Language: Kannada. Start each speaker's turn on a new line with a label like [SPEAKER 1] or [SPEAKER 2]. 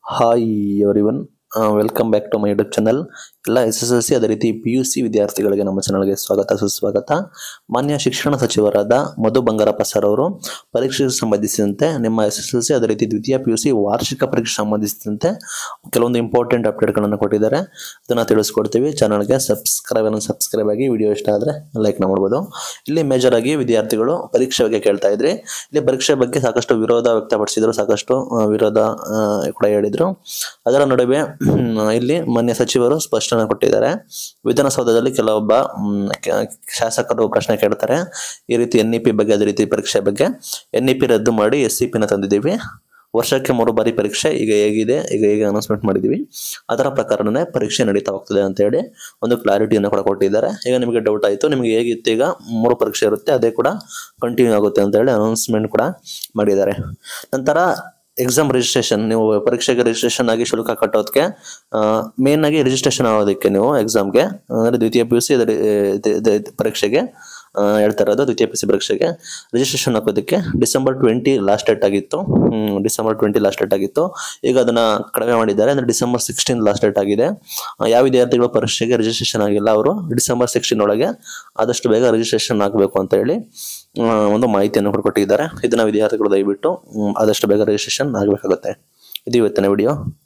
[SPEAKER 1] Hi everyone, welcome back to my YouTube channel. ಎಲ್ಲ SSLC ಅದೇ ರೀತಿ PUC ವಿದ್ಯಾರ್ಥಿಗಳಿಗೆ ನಮ್ಮ ಚಾನಲ್ಗೆ ಸ್ವಾಗತ ಸುಸ್ವಾಗತ. ಮಾನ್ಯ ಶಿಕ್ಷಣ ಸಚಿವರಾದ ಮಧು ಬಂಗಾರಪ್ಪ ಸರ್ ಅವರು ಪರೀಕ್ಷೆಗೆ ಸಂಬಂಧಿಸಿದಂತೆ ನಿಮ್ಮ SSLC ಅದೇ ರೀತಿ ದ್ವಿತೀಯ PUC ವಾರ್ಷಿಕ ಪರೀಕ್ಷೆ ಸಂಬಂಧಿಸಿದಂತೆ ಕೆಲವೊಂದು ಇಂಪಾರ್ಟೆಂಟ್ ಅಪ್ಡೇಟ್ಗಳನ್ನು ಕೊಟ್ಟಿದ್ದಾರೆ. ಅದನ್ನು ತಿಳಿಸ್ಕೊಡ್ತೀವಿ. ಚಾನಲ್ಗೆ ಸಬ್ಸ್ಕ್ರೈಬ್ ಆಗಿ. ವಿಡಿಯೋ ಇಷ್ಟ ಆದರೆ ಲೈಕ್ ಮಾಡ್ಬೋದು. ಇಲ್ಲಿ ಮೇಜರ್ ಆಗಿ ವಿದ್ಯಾರ್ಥಿಗಳು ಪರೀಕ್ಷೆ ಬಗ್ಗೆ ಕೇಳ್ತಾ ಇದ್ರಿ. ಇಲ್ಲಿ ಪರೀಕ್ಷೆ ಬಗ್ಗೆ ಸಾಕಷ್ಟು ವಿರೋಧ ವ್ಯಕ್ತಪಡಿಸಿದ್ರು, ಸಾಕಷ್ಟು ವಿರೋಧ ಕೂಡ ಹೇಳಿದ್ರು. ಅದರ ನಡುವೆ ಇಲ್ಲಿ ಮಾನ್ಯ ಸಚಿವರು ಸ್ಪಷ್ಟನೆ ಕೊಟ್ಟಿದ್ದಾರೆ. ವಿಧಾನಸೌಧದಲ್ಲಿ ಕೆಲವೊಬ್ಬ ಶಾಸಕರು ಪ್ರಶ್ನೆ ಕೇಳ್ತಾರೆ. ಈ ರೀತಿ NEP ಬಗ್ಗೆ, ಅದೇ ರೀತಿ ಪರೀಕ್ಷೆ ಬಗ್ಗೆ NEP ರದ್ದು ಮಾಡಿ SEP ನ ತಂದಿದ್ದೀವಿ. ವರ್ಷಕ್ಕೆ 3 ಬಾರಿ ಪರೀಕ್ಷೆ ಈಗ ಹೇಗೆ ಅನೌನ್ಸ್ಮೆಂಟ್ ಮಾಡಿದೀವಿ, ಅದರ ಪ್ರಕಾರನೇ ಪರೀಕ್ಷೆ ನಡೀತಾ ಹೋಗ್ತದೆ ಅಂತ ಹೇಳಿ ಒಂದು ಕ್ಲಾರಿಟಿಯನ್ನು ಕೂಡ ಕೊಟ್ಟಿದ್ದಾರೆ. ಈಗ ನಿಮಗೆ ಡೌಟ್ ಆಯಿತು, ನಿಮಗೆ ಹೇಗಿತ್ತು, ಈಗ 3 ಪರೀಕ್ಷೆ ಇರುತ್ತೆ, ಅದೇ ಕೂಡ ಕಂಟಿನ್ಯೂ ಆಗುತ್ತೆ ಅಂತ ಹೇಳಿ ಅನೌನ್ಸ್ಮೆಂಟ್ ಕೂಡ ಮಾಡಿದ್ದಾರೆ. ನಂತರ ಎಕ್ಸಾಮ್ ರಿಜಿಸ್ಟ್ರೇಷನ್, ನೀವು ಪರೀಕ್ಷೆಗೆ ರಿಜಿಸ್ಟ್ರೇಷನ್ ಆಗಿ ಶುಲ್ಕ ಕಟ್ಟೋದಕ್ಕೆ ಮೇನ್ ಆಗಿ ರಿಜಿಸ್ಟ್ರೇಷನ್ ಆಗೋದಕ್ಕೆ ನೀವು ಎಕ್ಸಾಮ್ಗೆ ಅಂದರೆ ದ್ವಿತೀಯ PUC ಪರೀಕ್ಷೆಗೆ ಹೇಳ್ತಾ ಇರೋದು. ದ್ವಿತೀಯ PUC ಪರೀಕ್ಷೆಗೆ ರಿಜಿಸ್ಟ್ರೇಷನ್ ಹಾಕೋದಕ್ಕೆ ಡಿಸೆಂಬರ್ 20 ಲಾಸ್ಟ್ ಡೇಟ್ ಆಗಿತ್ತು. ಈಗ ಅದನ್ನ ಕಡಿಮೆ ಮಾಡಿದ್ದಾರೆ, ಅಂದ್ರೆ ಡಿಸೆಂಬರ್ 16 ಲಾಸ್ಟ್ ಡೇಟ್ ಆಗಿದೆ. ಯಾವ ವಿದ್ಯಾರ್ಥಿಗಳು ಪರೀಕ್ಷೆಗೆ ರಿಜಿಸ್ಟ್ರೇಷನ್ ಆಗಿಲ್ಲ ಅವರು ಡಿಸೆಂಬರ್ 16 ಒಳಗೆ ಆದಷ್ಟು ಬೇಗ ರಿಜಿಸ್ಟ್ರೇಷನ್ ಆಗಬೇಕು ಅಂತ ಹೇಳಿ ಒಂದು ಮಾಹಿತಿಯನ್ನು ಕೊಟ್ಟಿದ್ದಾರೆ. ಇದನ್ನ ವಿದ್ಯಾರ್ಥಿಗಳು ದಯವಿಟ್ಟು ಆದಷ್ಟು ಬೇಗ ರಿಜಿಸ್ಟ್ರೇಷನ್ ಆಗಬೇಕಾಗುತ್ತೆ. ಇದು ಇವತ್ತಿನ ವಿಡಿಯೋ.